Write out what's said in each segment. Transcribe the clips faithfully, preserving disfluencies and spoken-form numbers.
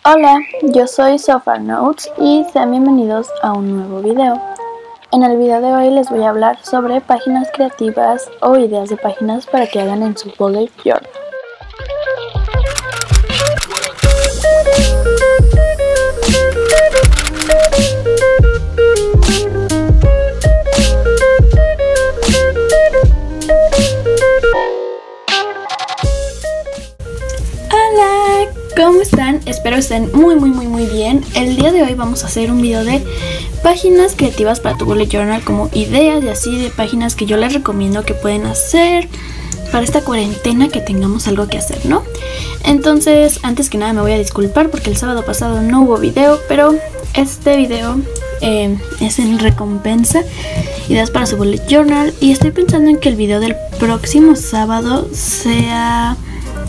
Hola, yo soy SoFarNotes y sean bienvenidos a un nuevo video. En el video de hoy les voy a hablar sobre páginas creativas o ideas de páginas para que hagan en su bullet journal. Hola, ¿cómo están? Espero estén muy muy muy muy bien. El día de hoy vamos a hacer un video de páginas creativas para tu bullet journal, como ideas y así de páginas que yo les recomiendo que pueden hacer para esta cuarentena, que tengamos algo que hacer, ¿no? Entonces, antes que nada me voy a disculpar porque el sábado pasado no hubo video, pero este video eh, es en recompensa, ideas para su bullet journal, y estoy pensando en que el video del próximo sábado sea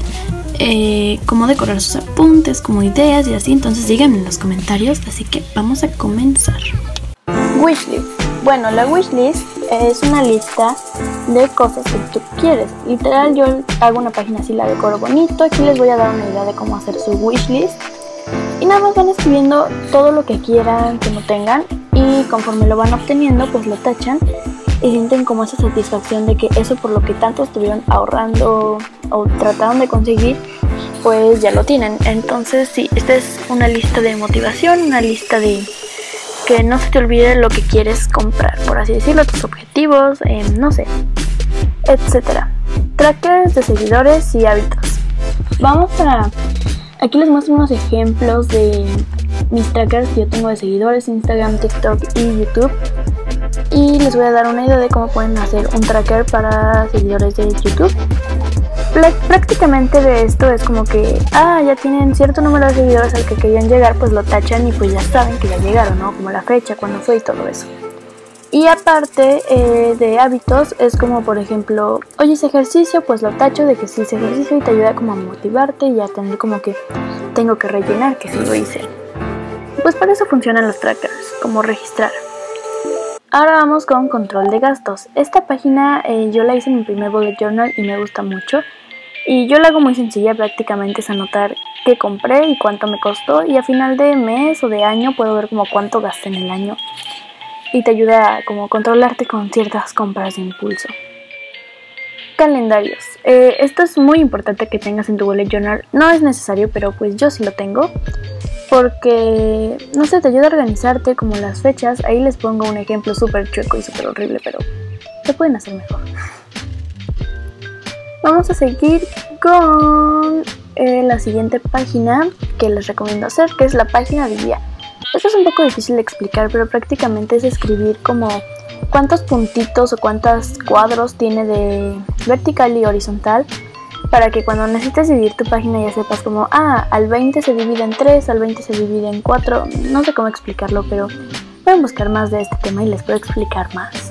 Eh, cómo decorar sus apuntes, como ideas y así. Entonces díganme en los comentarios, así que vamos a comenzar. Wishlist. Bueno, la wishlist es una lista de cosas que tú quieres. Literal, yo hago una página así, la decoro bonito. Aquí les voy a dar una idea de cómo hacer su wishlist. Y nada más van escribiendo todo lo que quieran, que no tengan, y conforme lo van obteniendo, pues lo tachan y sienten como esa satisfacción de que eso por lo que tanto estuvieron ahorrando o trataron de conseguir, pues ya lo tienen. Entonces sí, esta es una lista de motivación, una lista de que no se te olvide lo que quieres comprar, por así decirlo, tus objetivos, eh, no sé, etcétera. Trackers de seguidores y hábitos. Vamos a... Aquí les muestro unos ejemplos de mis trackers que yo tengo de seguidores, Instagram, TikTok y YouTube. Y les voy a dar una idea de cómo pueden hacer un tracker para seguidores de YouTube. Prácticamente de esto es como que, ah, ya tienen cierto número de seguidores al que querían llegar, pues lo tachan y pues ya saben que ya llegaron, ¿no? Como la fecha, cuándo fue y todo eso. Y aparte eh, de hábitos, es como por ejemplo, oye, ese ejercicio, pues lo tacho de que sí hice ejercicio y te ayuda como a motivarte y a tener como que tengo que rellenar que sí lo hice. Pues para eso funcionan los trackers, como registrar. Ahora vamos con control de gastos. Esta página eh, yo la hice en mi primer bullet journal y me gusta mucho. Y yo la hago muy sencilla, prácticamente es anotar qué compré y cuánto me costó. Y a final de mes o de año puedo ver como cuánto gasté en el año. Y te ayuda a como controlarte con ciertas compras de impulso. Calendarios. Eh, esto es muy importante que tengas en tu bullet journal. No es necesario, pero pues yo sí lo tengo. Porque, no sé, te ayuda a organizarte como las fechas. Ahí les pongo un ejemplo súper chueco y súper horrible, pero se pueden hacer mejor. Vamos a seguir con eh, la siguiente página que les recomiendo hacer, que es la página de día. Esto es un poco difícil de explicar, pero prácticamente es escribir como cuántos puntitos o cuántos cuadros tiene de vertical y horizontal, para que cuando necesites dividir tu página ya sepas como, ah, al veinte se divide en tres, al veinte se divide en cuatro, no sé cómo explicarlo, pero pueden buscar más de este tema y les puedo explicar más.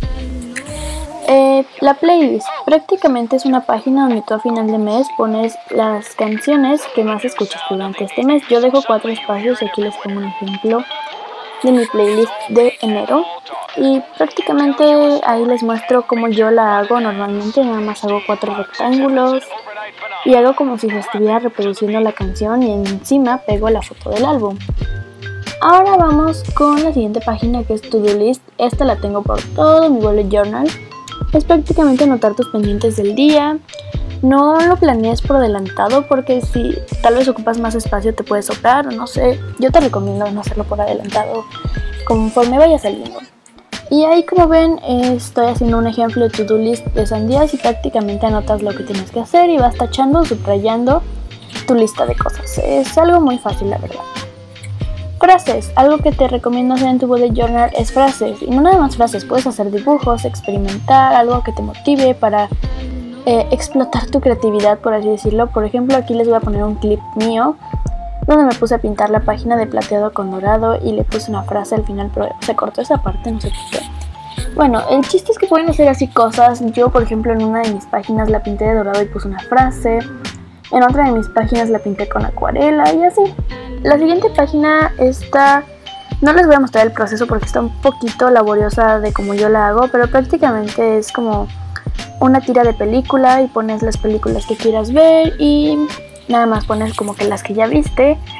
Eh, la playlist prácticamente es una página donde tú a final de mes pones las canciones que más escuchas durante este mes. Yo dejo cuatro espacios y aquí les pongo un ejemplo de mi playlist de enero. Y prácticamente ahí les muestro cómo yo la hago normalmente. Nada más hago cuatro rectángulos y hago como si se estuviera reproduciendo la canción y encima pego la foto del álbum. Ahora vamos con la siguiente página, que es To-Do List. Esta la tengo por todo mi bullet journal. Es prácticamente anotar tus pendientes del día. No lo planees por adelantado porque si tal vez ocupas más espacio te puedes sobrar o no sé. Yo te recomiendo no hacerlo por adelantado, conforme vaya saliendo. Y ahí, como ven, estoy haciendo un ejemplo de to-do list de sandías y prácticamente anotas lo que tienes que hacer y vas tachando o subrayando tu lista de cosas. Es algo muy fácil, la verdad. Frases. Algo que te recomiendo hacer en tu bullet journal es frases. Y no nada más frases, puedes hacer dibujos, experimentar, algo que te motive para eh, explotar tu creatividad, por así decirlo. Por ejemplo, aquí les voy a poner un clip mío donde me puse a pintar la página de plateado con dorado y le puse una frase al final, pero se cortó esa parte, no sé por qué. Bueno, el chiste es que pueden hacer así cosas. Yo, por ejemplo, en una de mis páginas la pinté de dorado y puse una frase. En otra de mis páginas la pinté con acuarela y así. La siguiente página, esta no les voy a mostrar el proceso porque está un poquito laboriosa de cómo yo la hago, pero prácticamente es como una tira de película y pones las películas que quieras ver y nada más pones como que las que ya viste.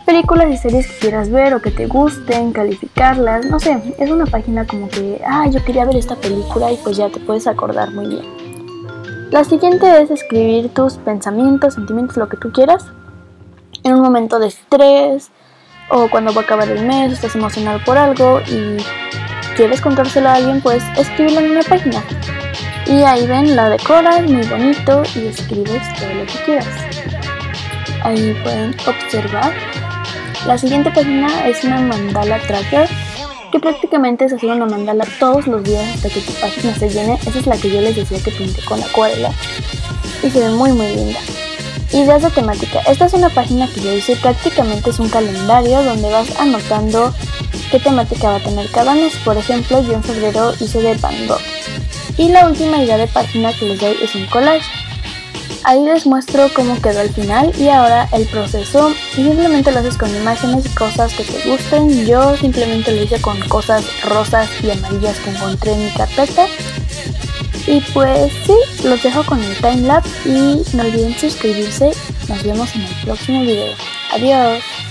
películas y series que quieras ver o que te gusten, calificarlas, no sé, es una página como que, ah, yo quería ver esta película y pues ya te puedes acordar muy bien. La siguiente es escribir tus pensamientos, sentimientos, lo que tú quieras, en un momento de estrés o cuando va a acabar el mes, estás emocionado por algo y quieres contárselo a alguien, pues escríbelo en una página. Y ahí ven, la decoras muy bonito y escribes todo lo que quieras. Ahí pueden observar. La siguiente página es una mandala tracker, que prácticamente es hacer una mandala todos los días hasta que tu página se llene. Esa es la que yo les decía que pinté con acuarela y se ve muy muy linda. Ideas de temática. Esta es una página que yo hice, prácticamente es un calendario donde vas anotando qué temática va a tener cada mes. Por ejemplo, yo en febrero hice de Van Gogh. Y la última idea de página que les doy es un collage. Ahí les muestro cómo quedó al final y ahora el proceso. Simplemente lo haces con imágenes y cosas que te gusten. Yo simplemente lo hice con cosas rosas y amarillas que encontré en mi carpeta. Y pues sí, los dejo con el timelapse y no olviden suscribirse. Nos vemos en el próximo video. Adiós.